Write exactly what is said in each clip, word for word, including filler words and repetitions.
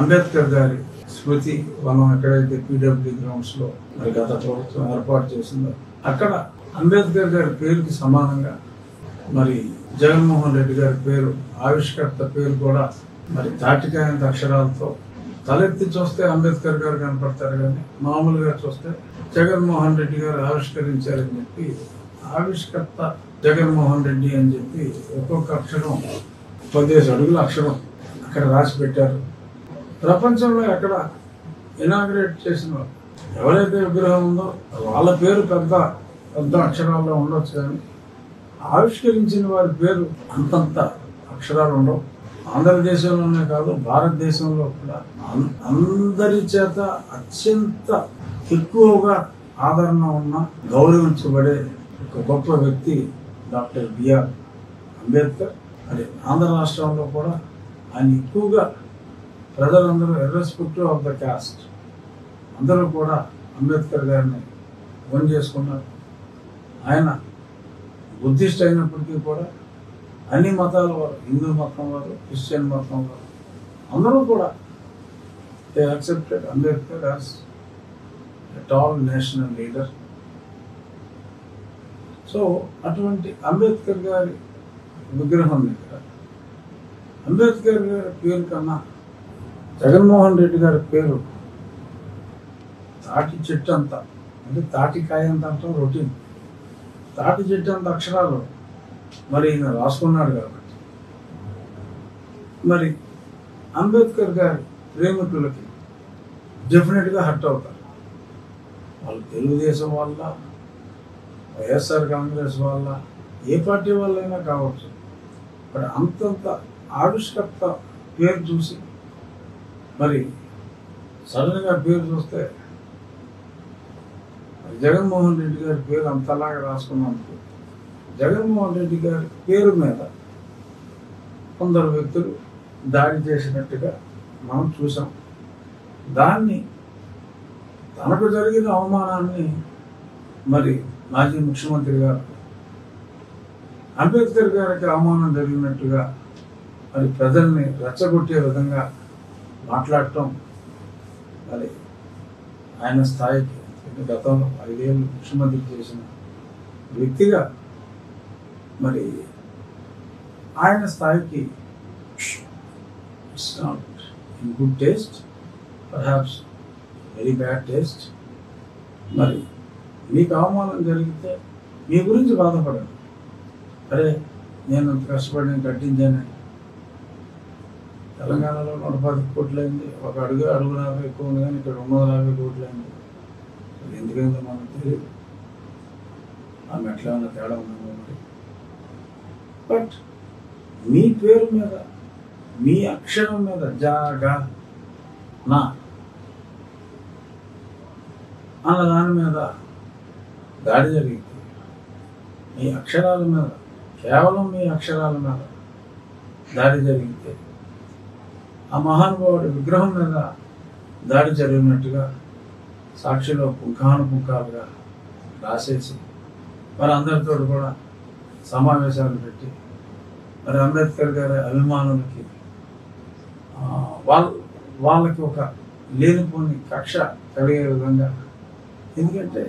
అంబేద్కర్ గారి స్మృతి వనం ఎక్కడైతే పీడబ్ల్యూ గ్రౌండ్స్ లో మరి గత ప్రభుత్వం ఏర్పాటు చేసిందో అక్కడ అంబేద్కర్ గారి పేరుకి సమానంగా మరి జగన్మోహన్ రెడ్డి గారి పేరు, ఆవిష్కర్త పేరు కూడా మరి తాటికాయంత అక్షరాలతో తలెత్తి చూస్తే అంబేద్కర్ గారు కనపడతారు, కానీ మామూలుగా చూస్తే జగన్మోహన్ రెడ్డి గారు ఆవిష్కరించారని చెప్పి ఆవిష్కర్త జగన్మోహన్ రెడ్డి అని చెప్పి ఒక్కొక్క అక్షరం పదిహేను అడుగుల అక్షరం అక్కడ రాసి పెట్టారు. ప్రపంచంలో ఎక్కడ ఇనాగ్రేట్ చేసిన ఎవరైతే విగ్రహం ఉందో వాళ్ళ పేరు పెద్ద పెద్ద అక్షరాల్లో ఉండొచ్చు, కానీ ఆవిష్కరించిన వారి పేరు అంతంత అక్షరాలు ఉండవు. ఆంధ్రదేశంలోనే కాదు, భారతదేశంలో కూడా అందరి చేత అత్యంత ఎక్కువగా ఆదరణ ఉన్న, గౌరవించబడే ఒక గొప్ప వ్యక్తి డాక్టర్ బిఆర్ అంబేద్కర్. అదే ఆంధ్ర రాష్ట్రంలో కూడా ఆయన ఎక్కువగా ప్రజలందరూ ఇర్రెస్పెక్టివ్ ఆఫ్ ద కాస్ట్ అందరూ కూడా అంబేద్కర్ గారిని ఫోన్ చేసుకున్నారు. ఆయన బుద్ధిస్ట్ అయినప్పటికీ కూడా అన్ని మతాల వారు, హిందూ మతం వారు, క్రిస్టియన్ మతం వారు అందరూ కూడా they accepted Ambedkar as a tall national leader. So అటువంటి అంబేద్కర్ గారి విగ్రహం దగ్గర అంబేద్కర్ గారి పేరు కన్నా జగన్మోహన్ రెడ్డి గారి పేరు తాటి చెట్టు అంత, అంటే తాటికాయ అంత అంటాం రొటీన్, తాటి చెట్టు అంత అక్షరాలు మరి ఈయన రాసుకున్నాడు. కాబట్టి మరి అంబేద్కర్ గారి ప్రేమికులకి డెఫినెట్గా హర్ట్ అవుతారు. వాళ్ళు తెలుగుదేశం వల్ల, వైఎస్ఆర్ కాంగ్రెస్ వల్ల, ఏ పార్టీ వాళ్ళైనా కావచ్చు, మరి అంతంత ఆవిష్కర్త పేరు చూసి మరి సడన్గా పేరు చూస్తే జగన్మోహన్ రెడ్డి గారి పేరు అంతలాగా రాసుకున్నందుకు జగన్మోహన్ రెడ్డి గారి పేరు మీద కొందరు వ్యక్తులు దాడి చేసినట్టుగా మనం చూసాం. దాన్ని తనకు జరిగిన అవమానాన్ని మరి మాజీ ముఖ్యమంత్రి గారు అంబేద్కర్ గారికి అవమానం జరిగినట్టుగా మరి ప్రజల్ని రెచ్చగొట్టే విధంగా మాట్లాడటం మరి ఆయన స్థాయికి, గతంలో ఐదేళ్ళు ముఖ్యమంత్రి చేసిన వ్యక్తిగా మరి ఆయన స్థాయికి it's not in good taste, perhaps very bad taste. మరి మీకు అవమానం జరిగితే మీ గురించి బాధపడండి. అరే నేను అంత కష్టపడి నేను కట్టించాను, తెలంగాణలో నూట పది కోట్లయింది, ఒక అడుగు అడుగు యాభై ఎక్కువ ఉంది, కానీ ఇక్కడ రెండు వందల యాభై కోట్లయింది. ఎందుకైందో మనకు తెలియదు, ఆమె ఎట్లా ఉన్న తేడా ఉందో మరి. బట్ మీ పేరు మీద, మీ అక్షరం మీద జాగా నా అన్న దాని మీద దాడి జరిగింది. మీ అక్షరాల మీద, కేవలం మీ అక్షరాల మీద దాడి జరిగితే ఆ మహానుభావుడి విగ్రహం మీద దాడి జరిగినట్టుగా సాక్షిలో పుంఖాను పుంఖాలుగా రాసేసి మరి అందరితో కూడా సమావేశాలు పెట్టి మరి అంబేద్కర్ గారి అభిమానులకి వాళ్ళ వాళ్ళకి ఒక లేనిపోని కక్ష కలిగే విధంగా, ఎందుకంటే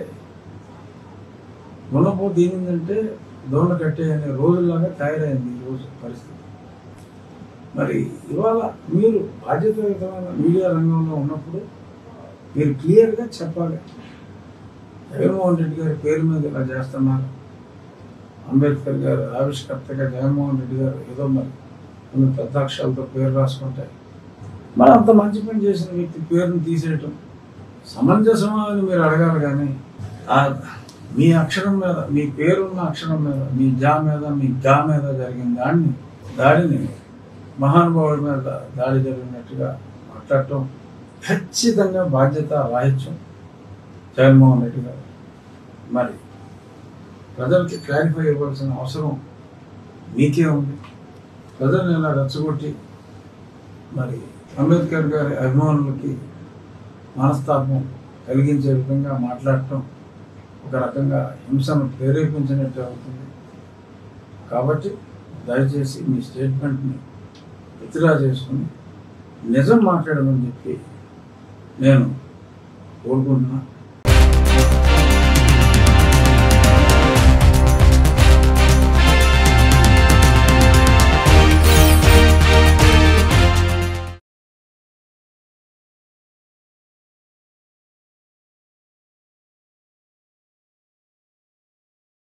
గుణపోతు ఏమిందంటే దోణ కట్టే అనే రోజుల్లాగా తయారైంది ఈరోజు పరిస్థితి. మరి ఇవాళ మీరు బాధ్యతాయుతమైన మీడియా రంగంలో ఉన్నప్పుడు మీరు క్లియర్గా చెప్పాలి, జగన్మోహన్ రెడ్డి గారి పేరు మీద ఇలా చేస్తున్నారు, అంబేద్కర్ గారు ఆవిష్కర్తగా జగన్మోహన్ రెడ్డి గారు ఏదో మరి కొన్ని పెద్ద అక్షరాలతో పేరు రాసుకుంటాయి. మరి అంత మంచి పని చేసిన వ్యక్తి పేరును తీసేయటం సమంజసమా అని మీరు అడగాలి, కానీ మీ అక్షరం మీద, మీ పేరున్న అక్షరం మీద, మీ జా మీద, మీ గా మీద జరిగిన దాన్ని దాడిని మహానుభావుడి మీద దాడి జరిగినట్టుగా మాట్లాడటం ఖచ్చితంగా బాధ్యత రాహిత్యం జగన్మోహన్ రెడ్డి గారు. మరి ప్రజలకి క్లారిఫై ఇవ్వాల్సిన అవసరం మీకే ఉంది. ప్రజల్ని ఇలా రెచ్చగొట్టి మరి అంబేద్కర్ గారి అభిమానులకి మనస్తాపం కలిగించే విధంగా మాట్లాడటం ఒక రకంగా హింసను ప్రేరేపించినట్టు అవుతుంది. కాబట్టి దయచేసి మీ స్టేట్మెంట్ని విత్డ్రా చేసుకుని నిజం మాట్లాడమని చెప్పి నేను కోరుకుంటున్నా.